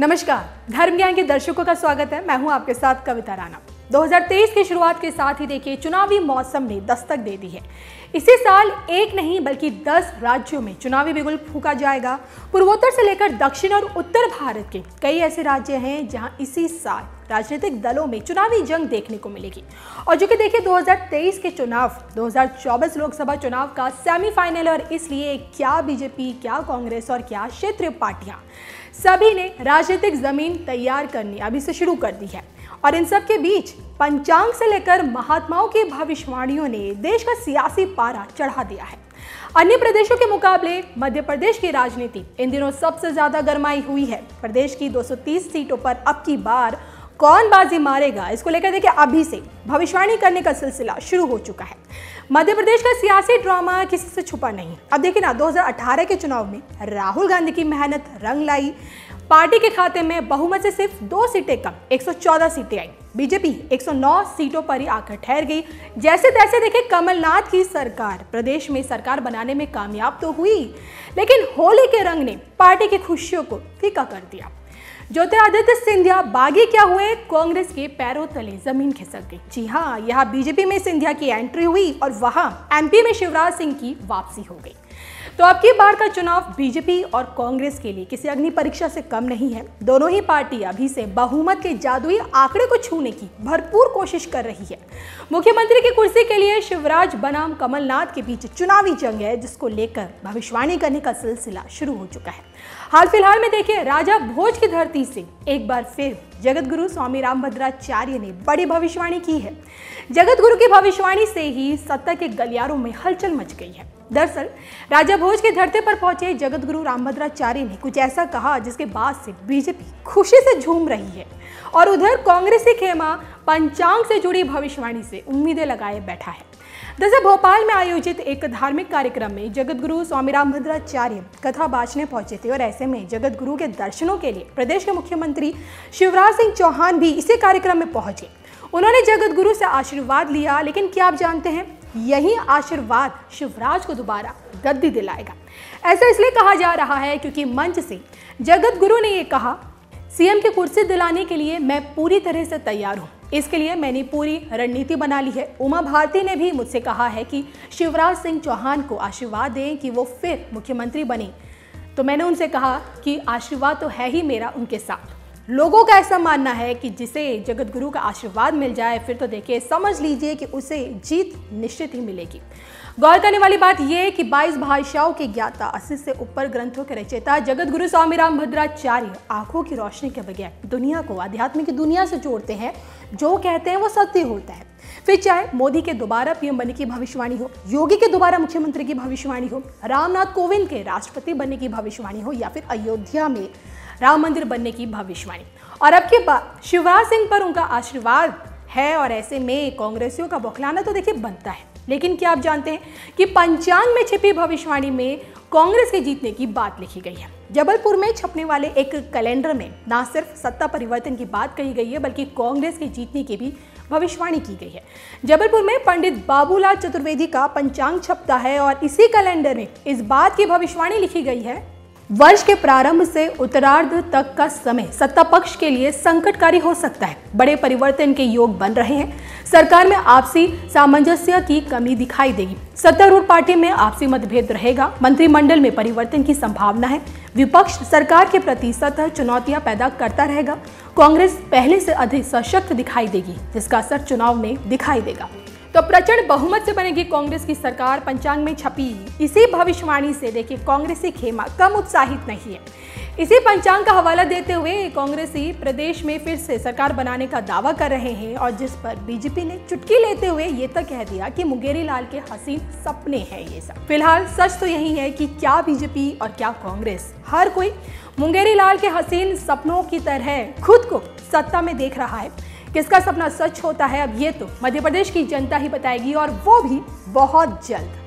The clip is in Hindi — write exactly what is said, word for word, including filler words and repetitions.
नमस्कार, धर्म ज्ञान के दर्शकों का स्वागत है। मैं हूं आपके साथ कविता राणा। दो हज़ार तेईस की शुरुआत के साथ ही देखिए चुनावी मौसम ने दस्तक दे दी है। इसी साल एक नहीं बल्कि दस राज्यों में चुनावी बिगुल फूंका जाएगा। पूर्वोत्तर से लेकर दक्षिण और उत्तर भारत के कई ऐसे राज्य हैं जहां इसी साल राजनीतिक दलों में चुनावी जंग देखने को मिलेगी। और जो कि देखिए दो हज़ार तेईस के चुनाव दो हज़ार चौबीस लोकसभा चुनाव का सेमीफाइनल, और इसलिए क्या बीजेपी, क्या कांग्रेस और क्या क्षेत्रीय पार्टियां सभी ने राजनीतिक जमीन तैयार करनी अभी से शुरू कर दी है। और इन सब के बीच पंचांग से लेकर महात्माओं की भविष्यवाणियों ने देश का सियासी पारा चढ़ा दिया है। अन्य प्रदेशों के मुकाबले मध्य प्रदेश की राजनीति इन दिनों सबसे ज्यादा गरमाई हुई है। प्रदेश की दो सौ तीस सीटों पर अब की बार कौन बाजी मारेगा, इसको लेकर देखिए अभी से भविष्यवाणी करने का सिलसिला शुरू हो चुका है। मध्य प्रदेश का सियासी ड्रामा किसी से छुपा नहीं। अब देखिए ना, दो हज़ार अठारह के चुनाव में राहुल गांधी की मेहनत रंग लाई। पार्टी के खाते में बहुमत से सिर्फ दो सीटें कम एक सौ चौदह सीटें आई। बीजेपी एक सौ नौ सीटों पर ही आकर ठहर गई। जैसे तैसे देखिए कमलनाथ की सरकार प्रदेश में सरकार बनाने में कामयाब तो हुई, लेकिन होली के रंग ने पार्टी की खुशियों को फीका कर दिया। ज्योतिरादित्य सिंधिया बागी क्या हुए, कांग्रेस के पैरों तले जमीन खिसक गई। जी हाँ, यहाँ बीजेपी में सिंधिया की एंट्री हुई और वहां एमपी में शिवराज सिंह की वापसी हो गई। तो अब की बार का चुनाव बीजेपी और कांग्रेस के लिए किसी अग्नि परीक्षा से कम नहीं है। दोनों ही पार्टी अभी से बहुमत के जादुई आंकड़े को छूने की भरपूर कोशिश कर रही है। मुख्यमंत्री की कुर्सी के लिए शिवराज बनाम कमलनाथ के बीच चुनावी जंग है, जिसको लेकर भविष्यवाणी करने का सिलसिला शुरू हो चुका है। हाल फिलहाल में देखिए राजा भोज की धरती से एक बार फिर जगत गुरु स्वामी रामभद्राचार्य ने बड़ी भविष्यवाणी की है। जगत गुरु की भविष्यवाणी से ही सत्ता के गलियारों में हलचल मच गई है। दरअसल राजा भोज के धरती पर पहुंचे जगत गुरु रामभद्राचार्य ने कुछ ऐसा कहा जिसके बाद से बीजेपी खुशी से झूम रही है, और उधर कांग्रेसी खेमा पंचांग से जुड़ी भविष्यवाणी से उम्मीदें लगाए बैठा है। दरअसल भोपाल में आयोजित एक धार्मिक कार्यक्रम में जगत गुरु स्वामी रामभद्राचार्य कथा बांचने पहुंचे थे, और ऐसे में जगत गुरु के दर्शनों के लिए प्रदेश के मुख्यमंत्री शिवराज सिंह चौहान भी इसी कार्यक्रम में पहुंचे। उन्होंने जगत गुरु से आशीर्वाद लिया, लेकिन क्या आप जानते हैं, यही आशीर्वाद शिवराज को दोबारा गद्दी दिलाएगा। ऐसा इसलिए कहा जा रहा है क्योंकि मंच से जगत गुरु ने यह कहा, सीएम की कुर्सी दिलाने के लिए मैं पूरी तरह से तैयार हूं। इसके लिए मैंने पूरी रणनीति बना ली है। उमा भारती ने भी मुझसे कहा है कि शिवराज सिंह चौहान को आशीर्वाद दें कि वो फिर मुख्यमंत्री बने। तो मैंने उनसे कहा कि आशीर्वाद तो है ही मेरा उनके साथ। लोगों का ऐसा मानना है कि जिसे जगत गुरु का आशीर्वाद मिल जाए फिर तो देखिए समझ लीजिए कि उसे जीत निश्चित ही मिलेगी। गौर करने वाली बात यह है कि बाईस भाषाओं के ज्ञाता, अस्सी से ऊपर ग्रंथों के रचयिता जगत गुरु स्वामी रामभद्राचार्य आंखों की रोशनी के बगैर दुनिया को आध्यात्म की दुनिया से जोड़ते हैं। जो कहते हैं वो सत्य होता है। फिर चाहे मोदी के दोबारा पीएम बनने की भविष्यवाणी हो, योगी के दोबारा मुख्यमंत्री की भविष्यवाणी हो, रामनाथ कोविंद के राष्ट्रपति बनने की भविष्यवाणी हो, या फिर अयोध्या में राम मंदिर बनने की भविष्यवाणी। और अब के बाद शिवराज सिंह पर उनका आशीर्वाद है, और ऐसे में कांग्रेसियों का बौखलाना तो देखिए बनता है। लेकिन क्या आप जानते हैं कि पंचांग में छिपी भविष्यवाणी में कांग्रेस के जीतने की बात लिखी गई है। जबलपुर में छपने वाले एक कैलेंडर में ना सिर्फ सत्ता परिवर्तन की बात कही गई है, बल्कि कांग्रेस के जीतने की भी भविष्यवाणी की गई है। जबलपुर में पंडित बाबूलाल चतुर्वेदी का पंचांग छपता है, और इसी कैलेंडर में इस बात की भविष्यवाणी लिखी गई है, वर्ष के प्रारंभ से उत्तरार्ध तक का समय सत्ता पक्ष के लिए संकटकारी हो सकता है। बड़े परिवर्तन के योग बन रहे हैं। सरकार में आपसी सामंजस्य की कमी दिखाई देगी। सत्तारूढ़ पार्टी में आपसी मतभेद रहेगा। मंत्रिमंडल में परिवर्तन की संभावना है। विपक्ष सरकार के प्रति सतत चुनौतियां पैदा करता रहेगा। कांग्रेस पहले से अधिक सशक्त दिखाई देगी, जिसका असर चुनाव में दिखाई देगा। तो प्रचंड बहुमत से बनेगी कांग्रेस की सरकार। पंचांग में छपी इसी भविष्यवाणी से देखिए कांग्रेसी खेमा कम उत्साहित नहीं है। इसी पंचांग का हवाला देते हुए कांग्रेसी प्रदेश में फिर से सरकार बनाने का दावा कर रहे हैं, और जिस पर बीजेपी ने चुटकी लेते हुए ये तक कह दिया कि मुंगेरी लाल के हसीन सपने हैं ये सब। फिलहाल सच तो यही है कि क्या बीजेपी और क्या कांग्रेस, हर कोई मुंगेरी लाल के हसीन सपनों की तरह खुद को सत्ता में देख रहा है। किसका सपना सच होता है अब ये तो मध्य प्रदेश की जनता ही बताएगी, और वो भी बहुत जल्द।